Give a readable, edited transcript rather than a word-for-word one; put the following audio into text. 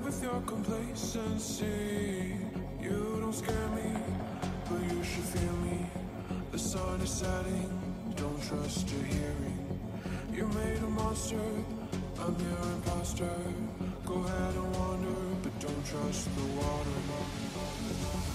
with your complacency. You don't scare me, but you should fear me. The sun is setting, don't trust your hearing. You made a monster, I'm your imposter. Go ahead and wander, but don't trust the water.